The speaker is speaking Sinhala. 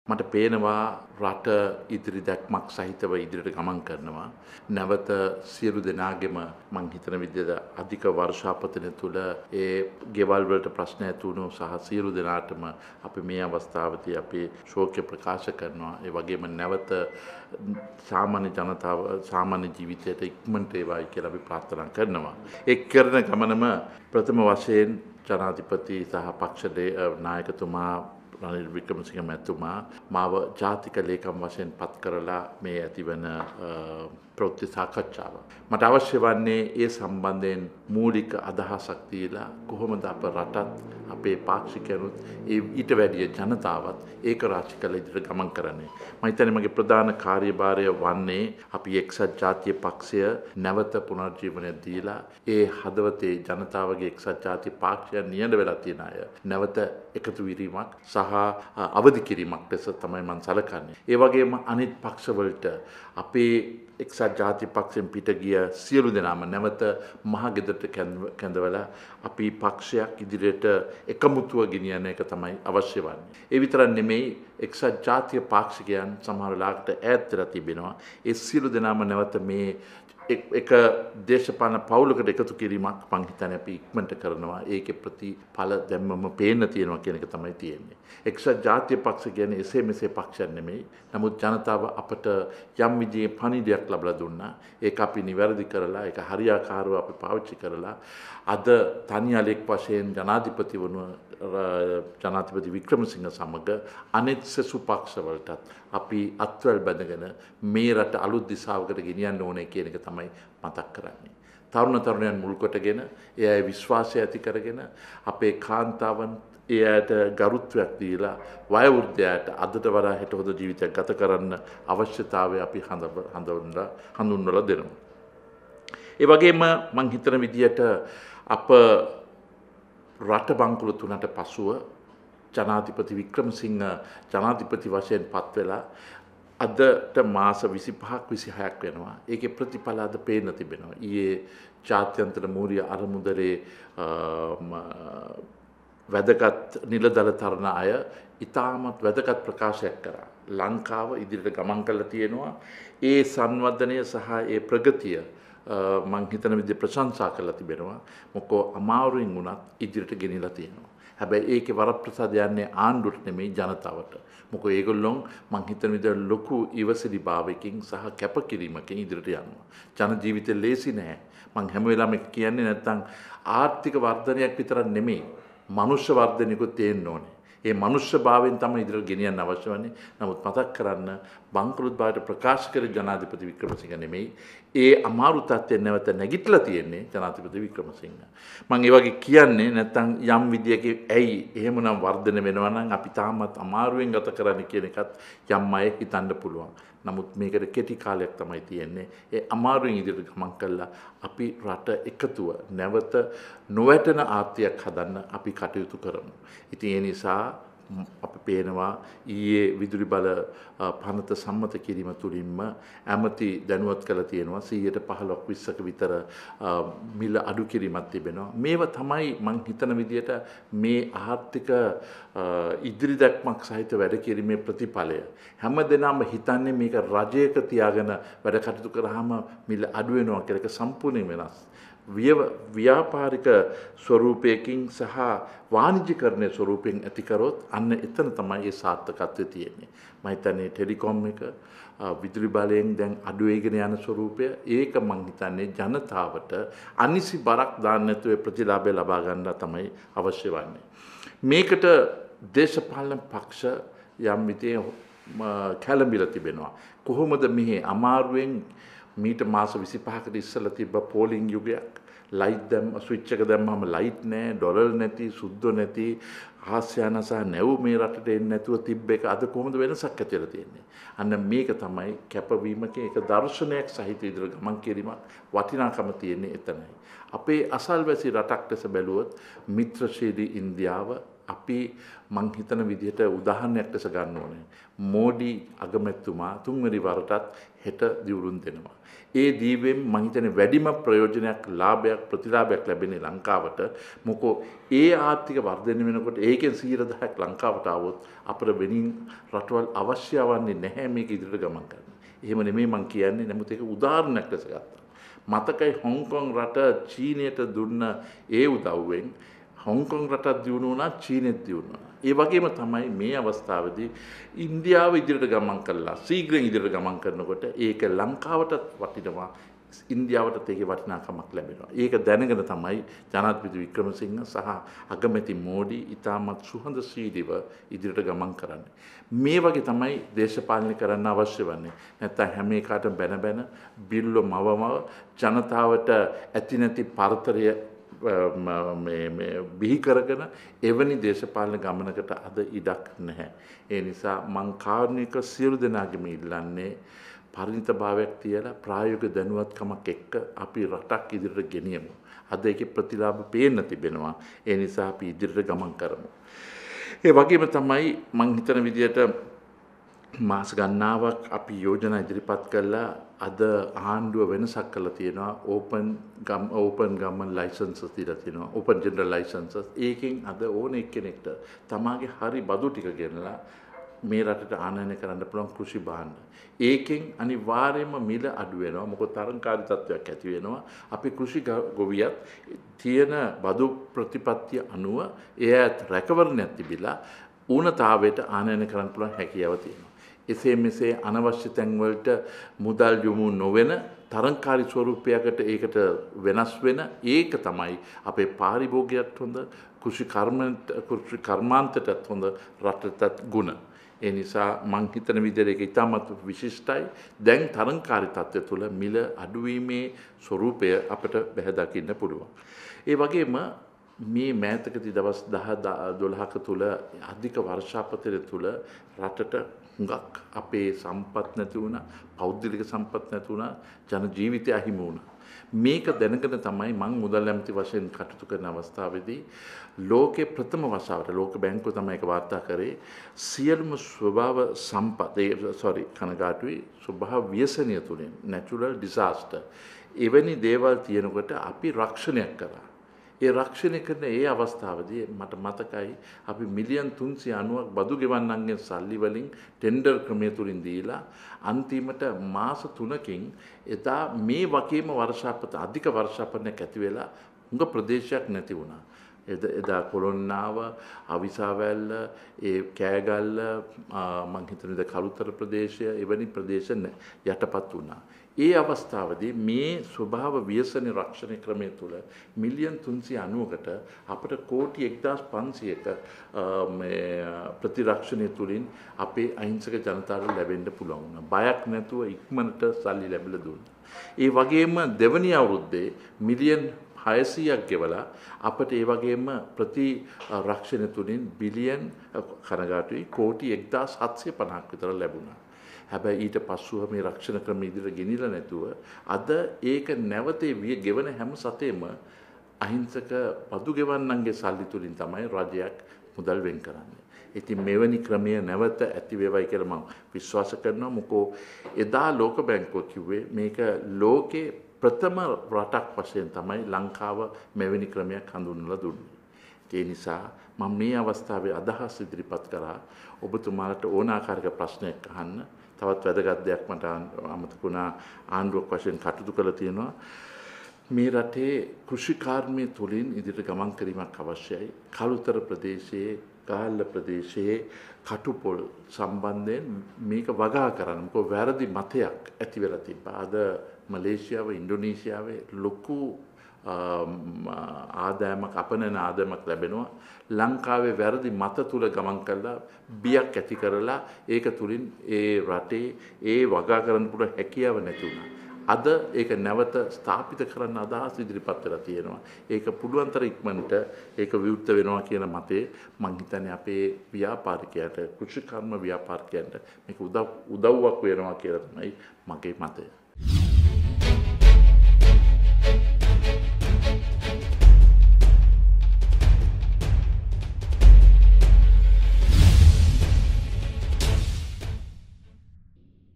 මට පේනවා රට ඉදිරි දැක්මක් සහිතව ඉදිරියට ගමන් කරනවා. නැවත සියලු දෙනාගේම මං හිතන විදිහට අධික වර්ෂාපතන තුළ ඒ ගෙවල් වලට ප්‍රශ්න ඇති වුණු සහ සියලු දෙනාටම අපි මේ අවස්ථාවේදී අපේ ශෝකය ප්‍රකාශ කරනවා. ඒ වගේම නැවත සාමාන්‍ය ජනතාව සාමාන්‍ය ජීවිතයට ඉක්මනට ඒවායි කියලා අපි ප්‍රාර්ථනා කරනවා. ඒ කරන ගමනම ප්‍රථම වශයෙන් ජනාධිපති සහ පක්ෂ නායකතුමා රනිල් වික්‍රමසිංහ මැතිතුමා මාව ජාතික ලේකම් වශයෙන් පත් කරලා මේ ඇතිවන ප්‍රවෘත්ති සාකච්ඡාව. මට අවශ්‍ය වන්නේ ඒ සම්බන්ධයෙන් මූලික අදහසක් දීලා කොහොමද අප රටත් අපේ පාක්ෂිකයනුත් ඊට වැඩිය ජනතාවත් ඒක රාශි කළ ඉදිරියට ගමන් කරන්නේ. මම හිතන්නේ මගේ ප්‍රධාන කාර්යභාරය වන්නේ අපි එක්සත් ජාතික පක්ෂය නැවත පුනර්ජීවනය දීලා ඒ හදවතේ ජනතාවගේ එක්සත් ජාතික පක්ෂය නියඬ වෙලා තියෙන අය නැවත එකතු වීමක් සහ අවදි කිරීමක් ලෙස තමයි මම සැලකන්නේ. ඒ වගේම අනිත් පක්ෂවලට අපේ එක්සත් ජාතික පක්ෂයෙන් පිට ගිය සියලු දෙනාම නැවත මහගෙදරට කැඳවලා අපි පක්ෂයක් ඉදිරියට එකමුතුව ගෙනියන එක තමයි අවශ්‍ය වන්නේ. ඒ විතරක් නෙමෙයි එක්සත් ජාතික පාක්ෂිකයන් සමහර ලාකට ඈත් වෙලා තිබෙනවා. ඒ සියලු දෙනාම නැවත මේ එක දේශපාලන පවුලකට එකතු කිරීමක් මං හිතන්නේ අපි ඉක්මනට කරනවා. ඒකේ ප්‍රතිඵල දැම්මම පේන්න තියෙනවා කියන එක තමයි තියෙන්නේ. එක්සත් ජාතික පක්ෂ කියන්නේ එසේ මෙසේ පක්ෂයක් නෙමෙයි. නමුත් ජනතාව අපට යම් විදිහේ පණිවිඩයක් ලබා දුන්නා. ඒක අපි නිවැරදි කරලා ඒක හරියාකාරව අපි පාවිච්චි කරලා අද තනියලෙක් වශයෙන් ජනාධිපති වුණ ජනාධිපති වික්‍රමසිංහ සමග අනෙත් සෙසු පක්ෂවලටත් අපි අත්වැල් බැඳගෙන මේ රට අලුත් දිශාවකට ගෙනියන්න ඕනේ කියන එක තමයි මතක් කරන්නේ. තරුණ තරුණයන් මුල් කොටගෙන ඒ අය විශ්වාසය ඇති කරගෙන අපේ කාන්තාවන් ඒ අයට ගරුත්වයක් දීලා වයෝවෘද්ධයාට අදට වඩා හෙට හොඳ ජීවිතයක් ගත කරන්න අවශ්‍යතාවය අපි හඳුන්වලා දෙනවා. ඒ වගේම මං හිතන විදියට අප රට බංකුල තුනට පසුව ජනාධිපති වික්‍රමසිංහ ජනාධිපති වශයෙන් පත් වෙලා අදට මාස 25ක් 26ක් වෙනවා. ඒකේ ප්‍රතිඵල අද පේන්න තිබෙනවා. ඊයේ ජාත්‍යන්තර මූල්‍ය අරමුදලේ වැදගත් නිලදල තරණ අය ඉතාමත් වැදගත් ප්‍රකාශයක් කරා. ලංකාව ඉදිරියට ගමන් කරලා තියෙනවා. ඒ සංවර්ධනය සහ ඒ ප්‍රගතිය මං හිතන විදිහට ප්‍රශංසා කරලා තිබෙනවා. මොකෝ අමාරුවෙන් වුණත් ඉදිරියට ගෙනිලා තියෙනවා. හැබැයි ඒකේ වරප්‍රසාද යන්නේ ආණ්ඩුවට නෙමෙයි ජනතාවට. මොකෝ ඒගොල්ලෝ මං හිතන විදිහට ලොකු ඉවසිලිභාවයකින් සහ කැපකිරීමකින් ඉදිරියට යනවා. ජන ජීවිතේ ලේසි නෑ. මං හැම වෙලාවෙම කියන්නේ නැත්තම් ආර්ථික වර්ධනයක් විතරක් නෙමෙයි මනුෂ්‍ය වර්ධනයකුත් තියෙන්න ඕනේ. ඒ මනුෂ්‍යභාවයෙන් තමයි ඉදිරියට ගෙනියන්න අවශ්‍ය වන්නේ. නමුත් මතක් කරන්න බංකොලොත් භාවයට ප්‍රකාශ කර ජනාධිපති වික්‍රමසිංහ නෙමෙයි. ඒ අමාරු තත්ත්වයෙන් නැවත නැගිටලා තියෙන්නේ ජනාධිපති වික්‍රමසිංහ. මම ඒ වගේ කියන්නේ නැත්තම් යම් විදියකින් ඇයි එහෙමනම් වර්ධනය වෙනවා නම් අපි තාමත් අමාරුවෙන් ගත කරන්නේ කියන එකත් යම් අය හිතන්න පුළුවන්. නමුත් මේකට කෙටි කාලයක් තමයි තියෙන්නේ. ඒ අමාරුවෙන් ඉදිරියට ගමන් කළා අපි රට එකතුව නැවත නොවැටෙන ආර්ථිකයක් හදන්න අපි කටයුතු කරමු. ඉතින් ඒ නිසා අපි පේනවා ඊයේ විදුලි බල පනත සම්මත කිරීම තුළින්ම ඇමති දැනුවත් කළ තියෙනවා 15ක් 20ක විතර මිල අඩු කිරීමක් තිබෙනවා. මේවා තමයි මං හිතන විදිහට මේ ආර්ථික ඉදිරි දැක්මක් සහිත වැඩ කිරීමේ ප්‍රතිඵලය. හැමදෙනාම හිතන්නේ මේක රජයක තියාගෙන වැඩ කටයුතු කරාම මිල අඩු වෙනවා කියලා. ඒක සම්පූර්ණයෙන් වෙනස්. ව්‍යාපාරික ස්වරූපයකින් සහ වාණිජ්‍යකරණය ස්වරූපයෙන් ඇති කරොත් අන්න එතන තමයි ඒ සාර්ථකත්වය තියෙන්නේ. මම හිතන්නේ ටෙලිකොම් එක විදුලි බලයෙන් දැන් අඩු වෙගෙන යන ස්වරූපය ඒක මම හිතන්නේ ජනතාවට අනිසි බරක් දාන්න නැතුව ප්‍රතිලාභය ලබා ගන්න තමයි අවශ්‍ය වන්නේ. මේකට දේශපාලන පක්ෂ යම් විදිහේ කැළඹිලා තිබෙනවා. කොහොමද මෙහි අමාරුවෙන් මීට මාස 25කට ඉස්සෙල්ලා තිබ්බ පෝලිං යුගයක් ලයිට් දැම්ම ස්විච් එක දැම්මම ලයිට් නැහැ ඩොලර් නැති සුද්ද නැති ආසියාන සහ නැව් මේ රටට එන්නේ නැතුව තිබ්බ එක අද කොහොමද වෙනසක් ඇති වෙලා තියෙන්නේ. අන්න මේක තමයි කැපවීමක එක දර්ශනයක් සහිත ඉදිරියට ගමන් කිරීමක් වටිනාකම තියෙන්නේ එතනයි. අපේ අසල්වැසි රටක් ලෙස බැලුවොත් මිත්‍රශීලී ඉන්දියාව අපි මං හිතන විදිහට උදාහරණයක් ලෙස ගන්න ඕනේ. මෝඩි අගමැතිතුමා තුන්වෙනි වරටත් හෙට දිවුරුම් දෙනවා. ඒ දීවෙන් මං හිතන්නේ වැඩිම ප්‍රයෝජනයක් ලාභයක් ප්‍රතිලාභයක් ලැබෙන්නේ ලංකාවට. මොකෝ ඒ ආර්ථික වර්ධනය වෙනකොට ඒකෙන් 100%ක් ලංකාවට આવොත් අපිට වෙනින් රටවල් අවශ්‍ය වන්නේ නැහැ මේක ඉදිරියට ගමන් කරන්න. එහෙම නෙමෙයි මං කියන්නේ. නමුත් ඒක උදාහරණයක් ලෙස ගත්තා. මතකයි හොංකොං රට චීනයට දුන්න ඒ උදව්වෙන් හොංකොං රටත් දියුණු වුණා චීනෙත් දියුණු වුණා. ඒ වගේම තමයි මේ අවස්ථාවේදී ඉන්දියාව ඉදිරියට ගමන් කළා. ශීඝ්‍රයෙන් ඉදිරියට ගමන් කරනකොට ඒක ලංකාවටත් වටිනවා. ඉන්දියාවටත් ඒකේ වටිනාකමක් ලැබෙනවා. ඒක දැනගෙන තමයි ජනාධිපති වික්‍රමසිංහ සහ අගමැති මෝඩි ඉතාමත් සුහදශීලීව ඉදිරියට ගමන් කරන්නේ. මේ වගේ තමයි දේශපාලනය කරන්න අවශ්‍ය වන්නේ. නැත්නම් හැම එකකටම බැන බිල්ල මවම ජනතාවට ඇති නැති පරතරය බිහි කරගෙන එවැනි දේශපාලන ගමනකට අද ඉඩක් නැහැ. ඒ නිසා මං කාරුණික සියලු දෙනාගේම ඉල්ලන්නේ පරිණතභාවයක් තියලා ප්‍රායෝගික දැනුවත්කමක් එක්ක අපි රටක් ඉදිරියට ගෙනියමු. අද ඒකේ ප්‍රතිලාභ පේන්න තිබෙනවා. ඒ නිසා අපි ඉදිරියට ගමන් කරමු. ඒ වගේම තමයි මං හිතන විදිහට මාස ගණනාවක් අපි යෝජනා ඉදිරිපත් කළා. අද ආණ්ඩුව වෙනසක් කළා තියෙනවා. ඕපන් ගවර්න්මන්ට් ලයිසන්සස් දීලා තියෙනවා. Open general licences. ඒකෙන් අද ඕන එක්කෙනෙක්ට තමාගේ හරි බදු ටික ගෙනලා මේ රටට ආනයනය කරන්න පුළුවන් කෘෂි භාණ්ඩ. ඒකෙන් අනිවාර්යයෙන්ම මිල අඩු වෙනවා. මොකද තරංකාරී තත්ත්වයක් ඇති වෙනවා. අපි කෘෂි ගොවියත් තියෙන බදු ප්‍රතිපත්තිය අනුව එයත් රැකවරණයක් තිබිලා ඌනතාවයට ආනයනය කරන්න පුළුවන් හැකියාව තියෙනවා. එසේ මෙසේ අනවශ්‍ය තැන්වලට මුදල් යොමු නොවන තරංකාරී ස්වරූපයකට ඒකට වෙනස් වෙන ඒක තමයි අපේ පාරිභෝගිකයට හොඳ කෘෂි කර්මාන්තයටත් හොඳ රටටත් ගුණ. ඒ නිසා මං හිතන විදිහට ඒක ඉතාමත් විශිෂ්ටයි. දැන් තරංකාරී තත්ත්වය තුළ මිල අඩුවීමේ ස්වරූපය අපිට බැහැ දකින්න පුළුවන්. ඒ වගේම මේ මෑතකදී දවස් 10-12ක තුළ අධික වර්ෂාපතය තුළ රටට හුඟක් අපේ සම්පත් නැති වුණා, පෞද්ගලික සම්පත් නැති වුණා, ජන ජීවිතය අහිමි වුණා. මේක දැනගෙන තමයි මම මුදල් ඇමති වශයෙන් කටයුතු කරන අවස්ථාවේදී ලෝකේ ප්‍රථම වතාවට ලෝක බැංකුව තමයි ඒක වාර්තා කරේ සියලුම ස්වභාව සම්පත් කනගාටුයි ස්වභාව ව්‍යසනය තුලින් natural disaster එවැනි දේවල් තියෙනකොට අපි රක්ෂණයක් කරා. ඒ රක්ෂණය කරන ඒ අවස්ථාවේදී මට මතකයි අපි මිලියන් 390ක් බදු ගෙවන්නන්ගෙන් සල්ලි වලින් ටෙන්ඩර් ක්‍රමය තුලින් දීලා අන්තිමට මාස 3කින් එදා මේ වගේම වර්ෂාපත අධික වර්ෂාපතයක් ඇති වෙලා හුඟ ප්‍රදේශයක් නැති වුණා. එදා කොළොන්නාව, අවිසාවැල්ල, ඒ කෑගල්ල, මං හිතන්නේ කළුතර ප්‍රදේශය එවැනි ප්‍රදේශ යටපත් වුණා. ඒ අවස්ථාවේදී මේ ස්වභාව ව්‍යසන රක්ෂණ ක්‍රමය තුළ මිලියන් 390කට අපට කෝටි 1500ක ප්‍රතිරක්ෂණය තුලින් අපේ අහිංසක ජනතාවට ලැබෙන්න පුළුවන් වුණා. බයක් නැතුව ඉක්මනට සල්ලි ලැබිලා දුන්නා. ඒ වගේම දෙවැනි අවුරුද්දේ මිලියන් 600ක් ගෙවලා අපට ඒ වගේම ප්‍රතිරක්ෂණ තුලින් බිලියන් කනගාටුයි කෝටි 1750ක් විතර ලැබුණා. හැබැයි ඊට පස්සුව මේ රක්ෂණ ක්‍රම ඉදිරියට ගෙනිලා නැතුව අද ඒක නැවතේ ගෙවන හැම සතේම අහිංසක බදු ගෙවන්නන්ගේ සල්ලි තුලින් තමයි රජයක් මුදල් වෙන් කරන්නේ. ඉතින් මෙවැනි ක්‍රමය නැවත ඇති වේවයි කියලා මම විශ්වාස කරනවා. මොකෝ එදා ලෝක බැංකුව කිව්වේ මේක ලෝකේ ප්‍රථම රටක් වශයෙන් තමයි ලංකාව මෙවැනි ක්‍රමයක් හඳුන්වලා දුන්නේ. ඒ නිසා මම මේ අවස්ථාවේ අදහස් ඉදිරිපත් කරා ඔබතුමාලට ඕන ආකාරයක ප්‍රශ්නයක් අහන්න. තවත් වැදගත් දෙයක් මට අමතක වුණා ආණ්ඩුවක් වශයෙන් කටයුතු කරලා තියෙනවා. මේ රටේ කෘෂිකාර්මිය තුලින් ඉදිරියට ගමන් කිරීමක් අවශ්‍යයි. කළුතර ප්‍රදේශයේ, ගාල්ල ප්‍රදේශයේ කටුපොල් සම්බන්ධයෙන් මේක වගා කරන්න. මොකද වැරදි මතයක් ඇති වෙලා තිබ්බා. අද මලේසියාව, ඉන්දුනීසියාවේ ලොකු ආදායමක් අපනන ආදායමක් ලැබෙනවා. ලංකාවේ වැරදි මත තුල ගමන් කළා බියක් ඇති කරලා ඒක තුලින් ඒ රටේ ඒ වගා කරන්න පුළුවන් හැකියාව නැති වුණා. අද ඒක නැවත ස්ථාපිත කරන්න අදහස් ඉදිරිපත් වෙලා තියෙනවා. ඒක පුළුවන් තරම් ඉක්මනට ඒක විවෘත වෙනවා කියන මතේ මම හිතන්නේ අපේ ව්‍යාපාරිකයට, කෘෂිකර්ම ව්‍යාපාරිකයන්ට මේක උදව්වක් වෙනවා කියලා තමයි මගේ මතය.